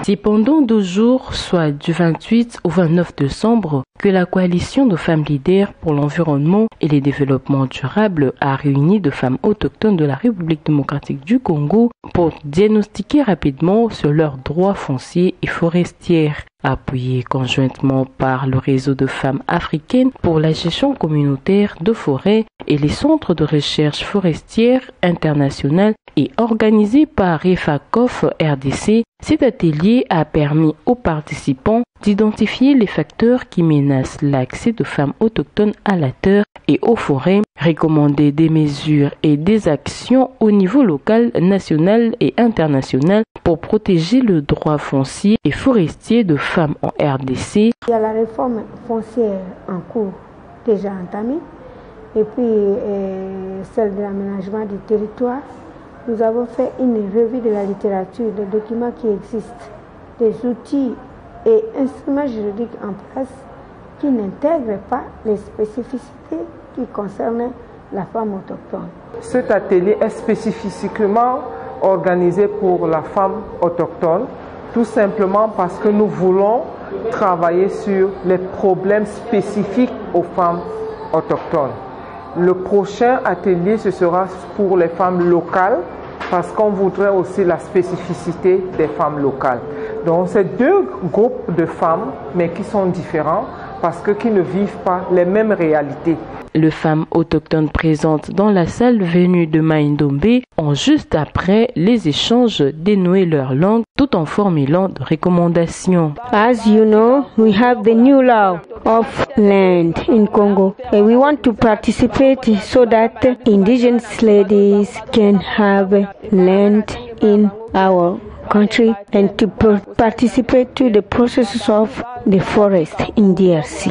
C'est pendant 2 jours, soit du 28 au 29 décembre, que la coalition de femmes leaders pour l'environnement et les développements durables a réuni de femmes autochtones de la République démocratique du Congo pour diagnostiquer rapidement sur leurs droits fonciers et forestiers. Appuyé conjointement par le réseau de femmes africaines pour la gestion communautaire de forêts et les centres de recherche forestière internationale et organisé par REFACOF RDC, cet atelier a permis aux participants d'identifier les facteurs qui menacent l'accès de femmes autochtones à la terre et aux forêts, recommander des mesures et des actions au niveau local, national et international pour protéger le droit foncier et forestier de femmes en RDC. Il y a la réforme foncière en cours déjà entamée et puis celle de l'aménagement du territoire. Nous avons fait une revue de la littérature, des documents qui existent, des outils et instruments juridiques en place qui n'intègrent pas les spécificités qui concernent la femme autochtone. Cet atelier est spécifiquement organisé pour la femme autochtone, tout simplement parce que nous voulons travailler sur les problèmes spécifiques aux femmes autochtones. Le prochain atelier, ce sera pour les femmes locales, parce qu'on voudrait aussi la spécificité des femmes locales. Donc c'est 2 groupes de femmes, mais qui sont différents, parce que qui ne vivent pas les mêmes réalités. Les femmes autochtones présentes dans la salle venues de Maïndombe ont juste après les échanges dénoué leur langue tout en formulant de recommandations. As you know, we have the new law of land in Congo and we want to participate so that indigenous ladies can have land in our country and to participate to the process of the forest in DRC.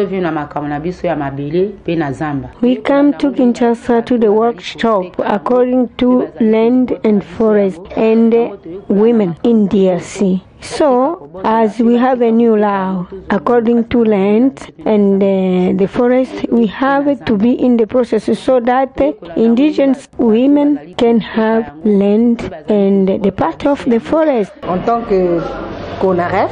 We come to Kinshasa to the workshop according to land and forest and women in DRC. So, as we have a new law according to land and the forest, we have to be in the process so that indigenous women can have land and the part of the forest. En tant que CONAREF,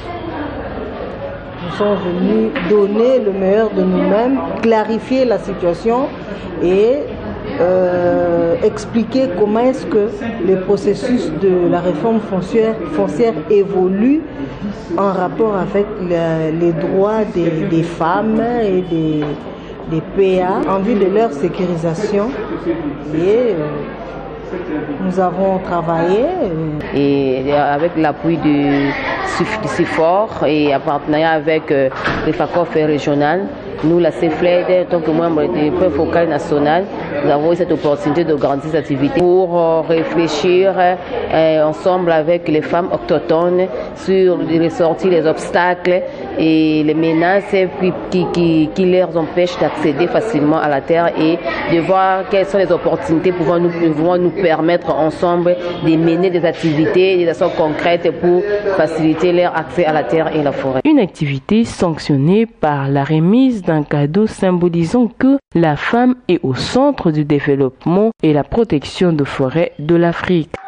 nous sommes venus donner le meilleur de nous-mêmes, clarifier la situation et expliquer comment est-ce que le processus de la réforme foncière évolue en rapport avec les droits des femmes et des PA en vue de leur sécurisation. Et nous avons travaillé. Et avec l'appui du CIFOR et en partenariat avec les FACOF régionales, nous, la CEFLED, en tant que membre du point focal national, nous avons eu cette opportunité de grandir cette activité pour réfléchir ensemble avec les femmes autochtones sur les sorties, les obstacles et les menaces qui leur empêchent d'accéder facilement à la terre et de voir quelles sont les opportunités pouvant nous permettre ensemble de mener des activités, des actions concrètes pour faciliter leur accès à la terre et la forêt. Une activité sanctionnée par la remise d'un cadeau symbolisant que la femme est au centre du développement et la protection de forêts de l'Afrique.